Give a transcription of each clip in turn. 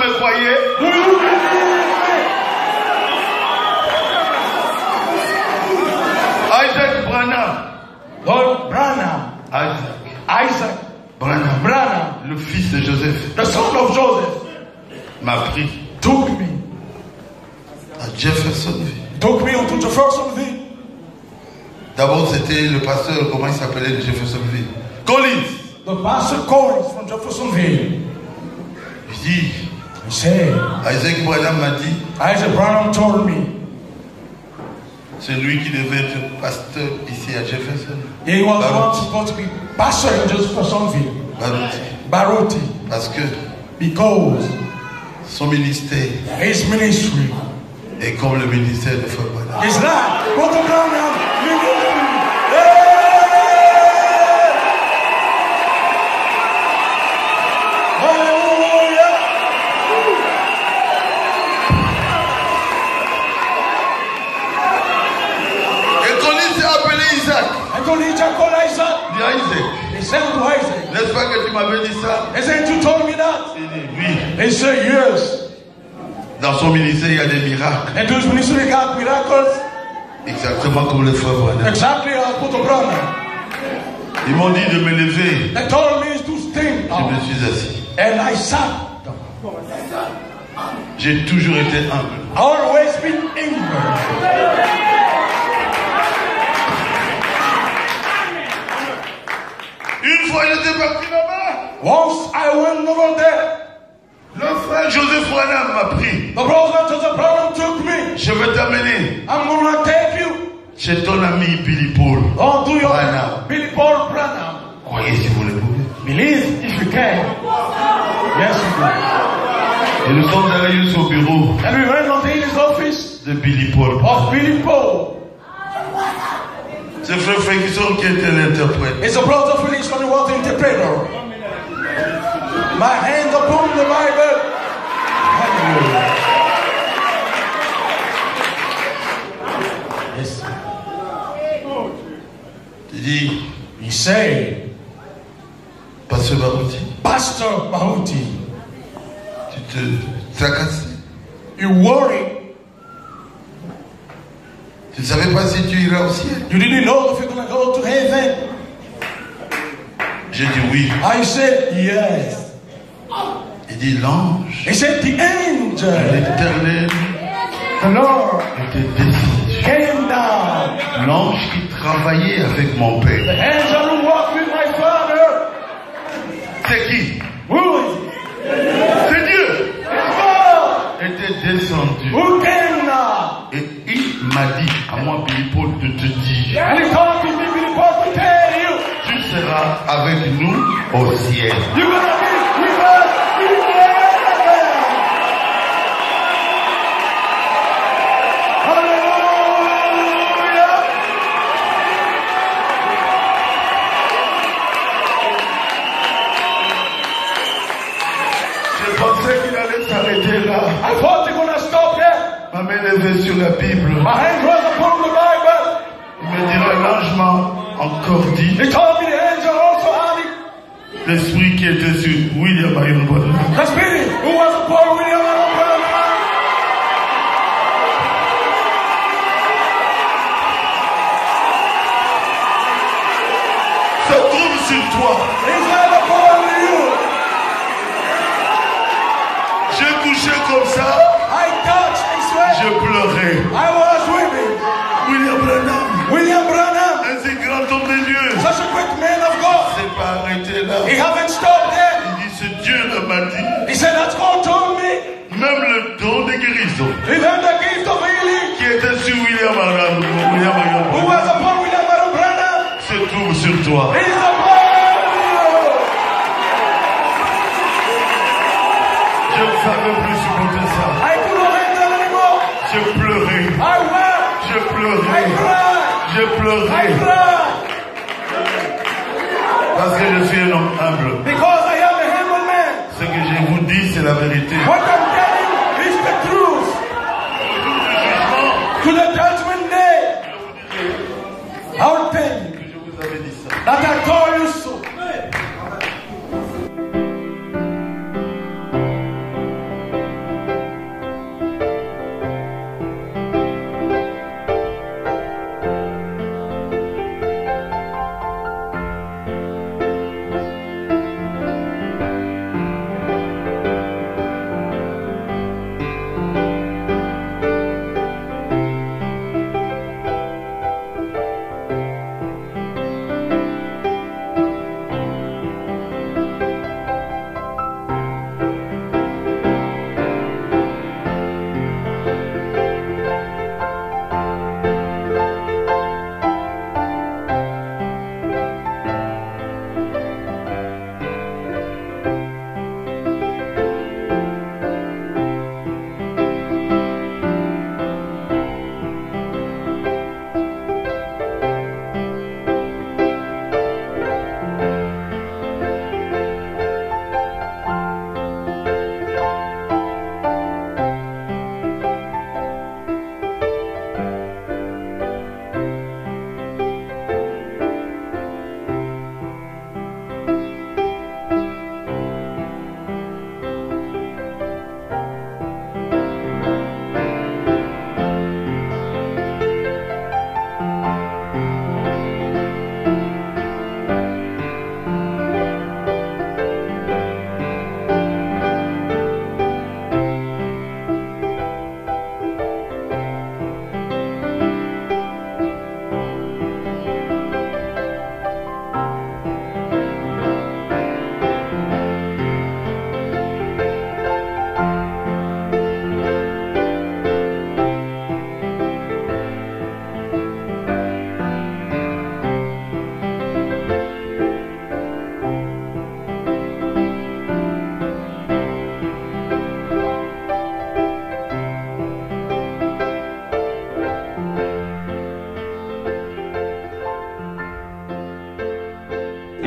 me croyez? Do you believe me? Isaac Branham. Lord Branham. Isaac Branham. Le fils de Joseph. The son of Joseph. M'a pris. Took me. À Jeffersonville. Took me onto Jeffersonville. D'abord, c'était le pasteur, comment il s'appelait de Jeffersonville? Collins. The pastor Collins from Jeffersonville. Il dit, He said, Isaac Branham m'a dit, Isaac Branham told me, c'est lui qui devait être pasteur ici à Jefferson. he was the one supposed to be pastor in Jeffersonville. Baruti. Parce que because son ministère his ministry est comme le ministère de Frère Branham. is like Brother Branham ministry. N'est-ce pas que tu m'avais dit ça? Isn't you told me that? Il dit oui. He said yes. Dans son ministère, il y a des miracles. And those ministry got miracles. Exactement comme le frère Branham. Exactly as Brother Branham. Ils m'ont dit de me lever. They told me to stand. Je me suis assis. And I sat. J'ai toujours été humble. Always been humble. Une fois, il était parti là-bas. Once I went over there. Le frère Joseph Branham m'a pris. The brother Joseph Branham took me. Je vais t'amener. I'm going to take you. Chez ton ami Billy Paul. Oh, do you Branham. Billy Paul Branham. Croyez si vous le pouvez. Believe if you can. Yes, you do. Et nous sommes allés jusqu'au bureau. And we went on his office. De Billy Paul. Of Billy Paul. C'est frère Ferguson qui était l'interprète. It's a brother Felix who was the interpreter. My hand upon the Bible. Hallelujah. Yes. Il dit, he said, Pasteur Barouti. Pastor Barouti. Tu te tracasses. You worry. Tu ne savais pas si tu iras au ciel. You didn't know if you're going to go to heaven. J'ai dit oui. I said yes. Il dit l'ange. He said the angel. L'Éternel. The Lord. Était descendu. Came down. L'ange qui travaillait avec mon père. The angel who walked with my father. C'est qui? Who is it? C'est Dieu. It's God. Était descendu. Who came now? Et il m'a dit à moi Billy Paul de te dire. And he told me, Billy Paul, to tell you. Tu seras avec nous au ciel. You're going to be with us in heaven. Hallelujah. Je pensais qu'il allait s'arrêter là. I thought you're going to stop there. Ma main levée sur la Bible. My hand was upon the Bible. Il me dira l'ange m'a encore dit. He told me the angel also had it. L'esprit qui était sur William Marion Branham. The spirit who was upon William Branham. Se trouve sur toi. He's not upon you. J'ai touché comme ça. I touched his sweat. Je pleurais. I was weeping. William Branham. William Branham. Un si grand homme de Dieu. Such a great man of God. C'est pas arrêté là. He haven't stopped there. Il dit ce Dieu m'a dit. He said that's God told me. Même le don de guérison Even the gift of healing. qui était sur William Branham. Who was upon William Branham. Se trouve sur toi. He's upon you. Je ne savais plus supporter ça. I couldn't handle anymore. Je pleurais. I wept. Je I pleurais. cried. Je I pleurais. cried. Parce que je suis un homme humble. Because I am a humble man. Ce que je vous dis, c'est la vérité. What I'm telling you is the truth. To the judgment day. I will tell you Je vous avais dit ça. that I told you so.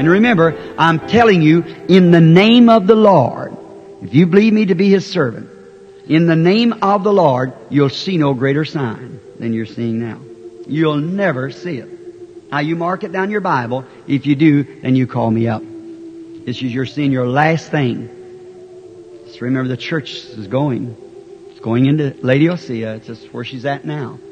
And remember, I'm telling you, in the name of the Lord, if you believe me to be His servant, in the name of the Lord, you'll see no greater sign than you're seeing now. You'll never see it. Now you mark it down in your Bible. If you do, then you call me up. This is you're seeing your last thing. Just remember the church is going. It's going into Laodicea. It's just where she's at now.